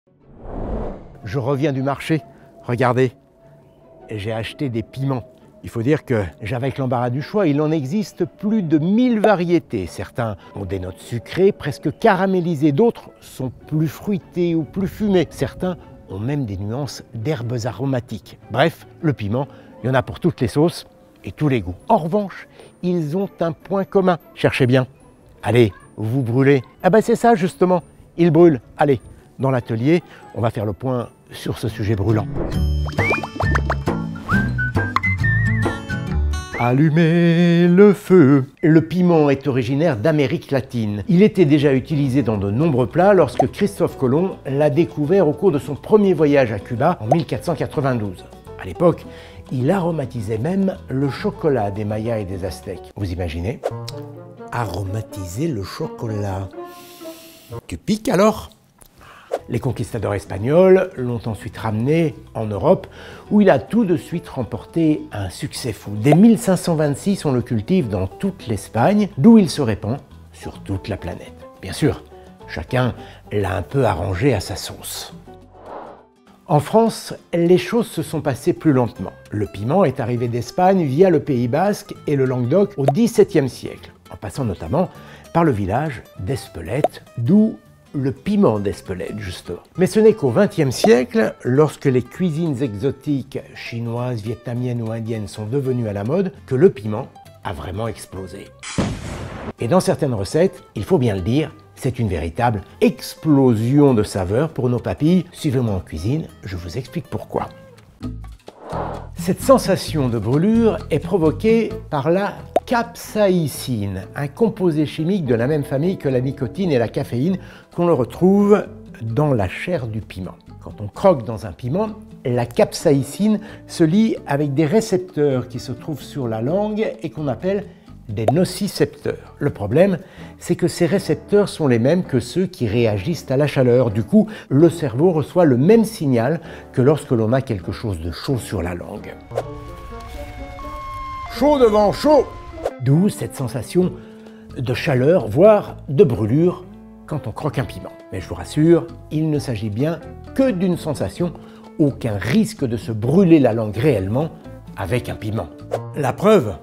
Je reviens du marché, regardez, j'ai acheté des piments. Il faut dire que j'avais l'embarras du choix, il en existe plus de 1000 variétés. Certains ont des notes sucrées, presque caramélisées, d'autres sont plus fruités ou plus fumés. Certains ont même des nuances d'herbes aromatiques. Bref, le piment, il y en a pour toutes les sauces et tous les goûts. En revanche, ils ont un point commun. Cherchez bien. Allez, vous brûlez. Ah ben c'est ça justement, ils brûlent. Allez, dans l'atelier, on va faire le point sur ce sujet brûlant. Allumez le feu. Le piment est originaire d'Amérique latine. Il était déjà utilisé dans de nombreux plats lorsque Christophe Colomb l'a découvert au cours de son premier voyage à Cuba en 1492. À l'époque, il aromatisait même le chocolat des Mayas et des Aztèques. Vous imaginez? Aromatiser le chocolat. Tu piques alors? Les conquistadors espagnols l'ont ensuite ramené en Europe, où il a tout de suite remporté un succès fou. Dès 1526, on le cultive dans toute l'Espagne, d'où il se répand sur toute la planète. Bien sûr, chacun l'a un peu arrangé à sa sauce. En France, les choses se sont passées plus lentement. Le piment est arrivé d'Espagne via le Pays Basque et le Languedoc au XVIIe siècle, en passant notamment par le village d'Espelette, d'où le piment d'Espelette, justement. Mais ce n'est qu'au XXe siècle, lorsque les cuisines exotiques chinoises, vietnamiennes ou indiennes sont devenues à la mode, que le piment a vraiment explosé. Et dans certaines recettes, il faut bien le dire, c'est une véritable explosion de saveurs pour nos papilles. Suivez-moi en cuisine, je vous explique pourquoi. Cette sensation de brûlure est provoquée par la capsaïcine, un composé chimique de la même famille que la nicotine et la caféine qu'on le retrouve dans la chair du piment. Quand on croque dans un piment, la capsaïcine se lie avec des récepteurs qui se trouvent sur la langue et qu'on appelle des nocicepteurs. Le problème, c'est que ces récepteurs sont les mêmes que ceux qui réagissent à la chaleur. Du coup, le cerveau reçoit le même signal que lorsque l'on a quelque chose de chaud sur la langue. Chaud devant chaud! D'où cette sensation de chaleur, voire de brûlure quand on croque un piment. Mais je vous rassure, il ne s'agit bien que d'une sensation, aucun risque de se brûler la langue réellement avec un piment. La preuve,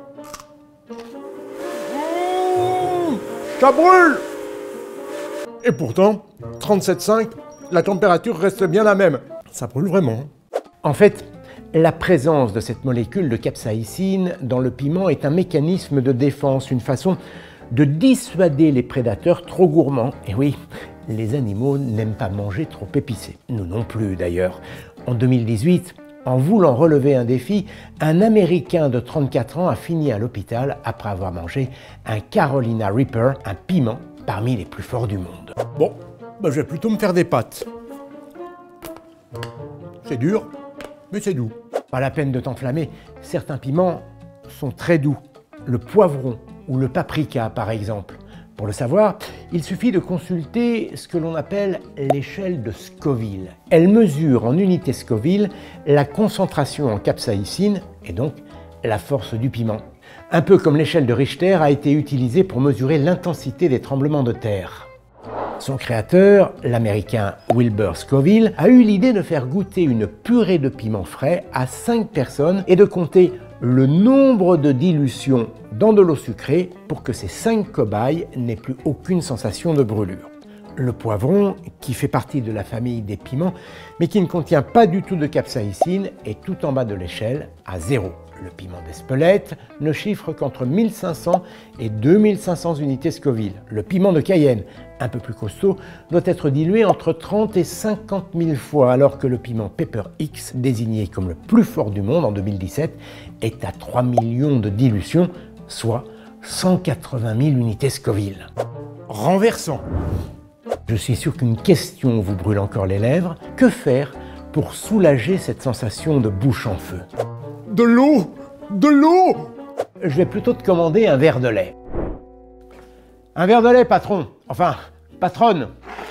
ça brûle! Et pourtant, 37,5, la température reste bien la même. Ça brûle vraiment. En fait, la présence de cette molécule de capsaïcine dans le piment est un mécanisme de défense, une façon de dissuader les prédateurs trop gourmands. Et oui, les animaux n'aiment pas manger trop épicé. Nous non plus d'ailleurs. En 2018, en voulant relever un défi, un Américain de 34 ans a fini à l'hôpital après avoir mangé un Carolina Reaper, un piment parmi les plus forts du monde. Bon, je vais plutôt me faire des pâtes. C'est dur, mais c'est doux. Pas la peine de t'enflammer, certains piments sont très doux. Le poivron ou le paprika par exemple. Pour le savoir, il suffit de consulter ce que l'on appelle l'échelle de Scoville. Elle mesure en unité Scoville la concentration en capsaïcine et donc la force du piment. Un peu comme l'échelle de Richter a été utilisée pour mesurer l'intensité des tremblements de terre. Son créateur, l'américain Wilbur Scoville, a eu l'idée de faire goûter une purée de piment frais à 5 personnes et de compter le nombre de dilutions dans de l'eau sucrée pour que ces 5 cobayes n'aient plus aucune sensation de brûlure. Le poivron, qui fait partie de la famille des piments, mais qui ne contient pas du tout de capsaïcine, est tout en bas de l'échelle, à 0. Le piment d'Espelette ne chiffre qu'entre 1500 et 2500 unités Scoville. Le piment de Cayenne, un peu plus costaud, doit être dilué entre 30 et 50 000 fois, alors que le piment Pepper X, désigné comme le plus fort du monde en 2017, est à 3 millions de dilutions, soit 180 000 unités Scoville. Renversant. Je suis sûr qu'une question vous brûle encore les lèvres. Que faire pour soulager cette sensation de bouche en feu? De l'eau! De l'eau! Je vais plutôt te commander un verre de lait. Un verre de lait, patron. Enfin, patronne.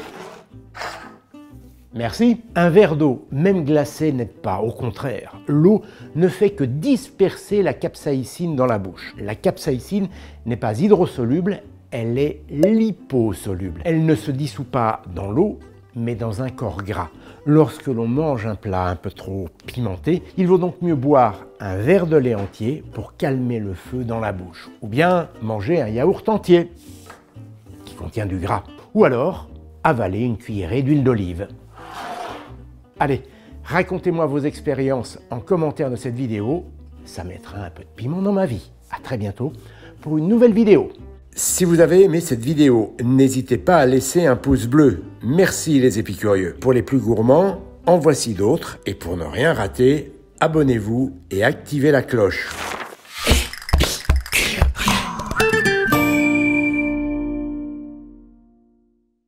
Merci. Un verre d'eau, même glacé, n'aide pas. Au contraire, l'eau ne fait que disperser la capsaïcine dans la bouche. La capsaïcine n'est pas hydrosoluble, elle est liposoluble. Elle ne se dissout pas dans l'eau, mais dans un corps gras. Lorsque l'on mange un plat un peu trop pimenté, il vaut donc mieux boire un verre de lait entier pour calmer le feu dans la bouche. Ou bien manger un yaourt entier, qui contient du gras. Ou alors avaler une cuillerée d'huile d'olive. Allez, racontez-moi vos expériences en commentaire de cette vidéo. Ça mettra un peu de piment dans ma vie. À très bientôt pour une nouvelle vidéo. Si vous avez aimé cette vidéo, n'hésitez pas à laisser un pouce bleu. Merci les épicurieux. Pour les plus gourmands, en voici d'autres. Et pour ne rien rater, abonnez-vous et activez la cloche.